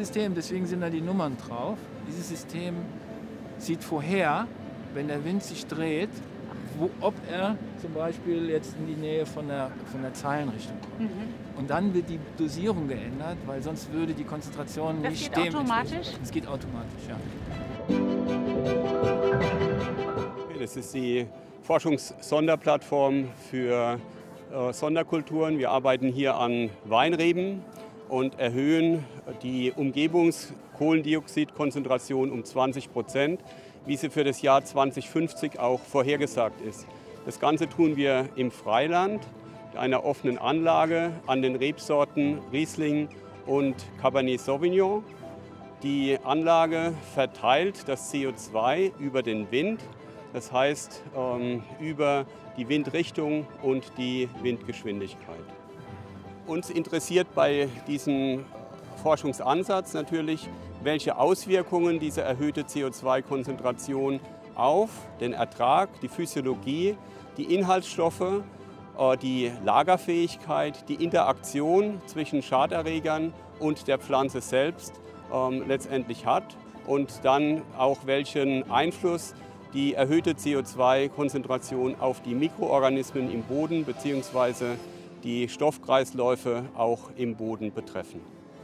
System, deswegen sind da die Nummern drauf, dieses System sieht vorher, wenn der Wind sich dreht, ob er zum Beispiel jetzt in die Nähe von der Zeilenrichtung kommt. Und dann wird die Dosierung geändert, weil sonst würde die Konzentration nicht dem entsprechen. Das geht automatisch? Das geht automatisch, ja. Das ist die Forschungssonderplattform für Sonderkulturen. Wir arbeiten hier an Weinreben und erhöhen die Umgebungskohlendioxidkonzentration um 20%, wie sie für das Jahr 2050 auch vorhergesagt ist. Das Ganze tun wir im Freiland, in einer offenen Anlage an den Rebsorten Riesling und Cabernet Sauvignon. Die Anlage verteilt das CO2 über den Wind, das heißt über die Windrichtung und die Windgeschwindigkeit. Uns interessiert bei diesem Forschungsansatz natürlich, welche Auswirkungen diese erhöhte CO2-Konzentration auf den Ertrag, die Physiologie, die Inhaltsstoffe, die Lagerfähigkeit, die Interaktion zwischen Schaderregern und der Pflanze selbst letztendlich hat und dann auch welchen Einfluss die erhöhte CO2-Konzentration auf die Mikroorganismen im Boden bzw. die Stoffkreisläufe auch im Boden betreffen.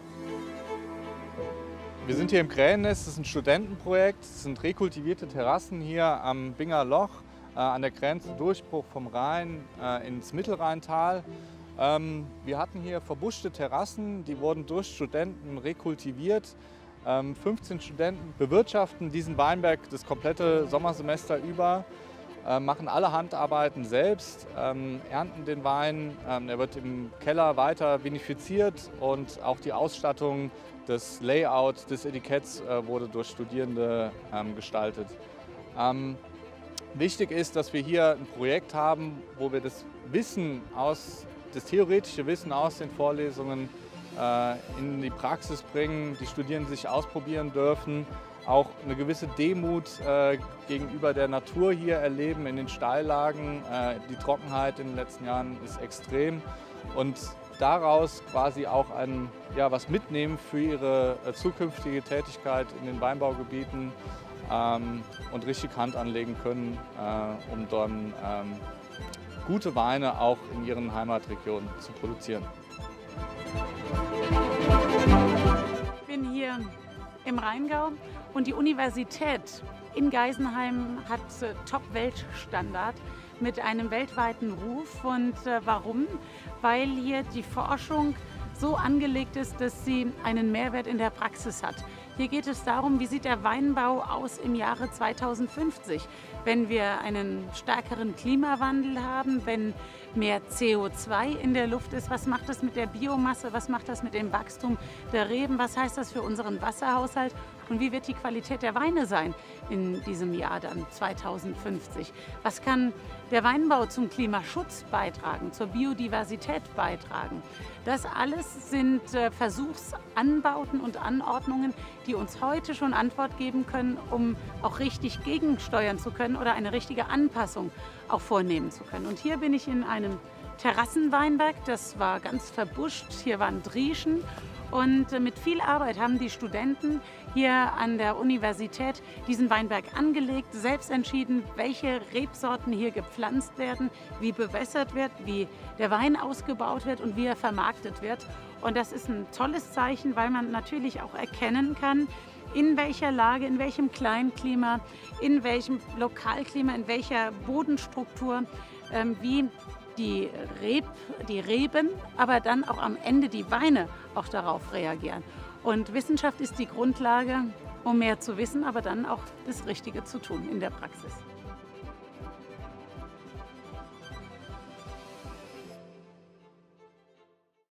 Wir sind hier im Krähennest, das ist ein Studentenprojekt. Es sind rekultivierte Terrassen hier am Binger Loch, an der Grenze Durchbruch vom Rhein ins Mittelrheintal. Wir hatten hier verbuschte Terrassen, die wurden durch Studenten rekultiviert. 15 Studenten bewirtschaften diesen Weinberg das komplette Sommersemester über, machen alle Handarbeiten selbst, ernten den Wein. Er wird im Keller weiter vinifiziert und auch die Ausstattung, das Layout des Etiketts wurde durch Studierende gestaltet. Wichtig ist, dass wir hier ein Projekt haben, wo wir das theoretische Wissen aus den Vorlesungen in die Praxis bringen, die Studierenden sich ausprobieren dürfen, auch eine gewisse Demut gegenüber der Natur hier erleben in den Steillagen. Die Trockenheit in den letzten Jahren ist extrem und daraus quasi auch was mitnehmen für ihre zukünftige Tätigkeit in den Weinbaugebieten und richtig Hand anlegen können, um dann gute Weine auch in ihren Heimatregionen zu produzieren. Ich bin hier im Rheingau und die Universität in Geisenheim hat Top-Weltstandard mit einem weltweiten Ruf. Und warum? Weil hier die Forschung so angelegt ist, dass sie einen Mehrwert in der Praxis hat. Hier geht es darum, wie sieht der Weinbau aus im Jahre 2050, wenn wir einen stärkeren Klimawandel haben, wenn mehr CO2 in der Luft ist, was macht das mit der Biomasse, was macht das mit dem Wachstum der Reben, was heißt das für unseren Wasserhaushalt und wie wird die Qualität der Weine sein in diesem Jahr dann 2050. Was kann der Weinbau zum Klimaschutz beitragen, zur Biodiversität beitragen? Das alles sind Versuchsanbauten und Anordnungen, die uns heute schon Antwort geben können, um auch richtig gegensteuern zu können oder eine richtige Anpassung auch vornehmen zu können. Und hier bin ich in einem Terrassenweinberg, das war ganz verbuscht, hier waren Drieschen. Und mit viel Arbeit haben die Studenten hier an der Universität diesen Weinberg angelegt, selbst entschieden, welche Rebsorten hier gepflanzt werden, wie bewässert wird, wie der Wein ausgebaut wird und wie er vermarktet wird. Und das ist ein tolles Zeichen, weil man natürlich auch erkennen kann, in welcher Lage, in welchem Kleinklima, in welchem Lokalklima, in welcher Bodenstruktur, wie die Reben, aber dann auch am Ende die Weine auch darauf reagieren. Und Wissenschaft ist die Grundlage, um mehr zu wissen, aber dann auch das Richtige zu tun in der Praxis.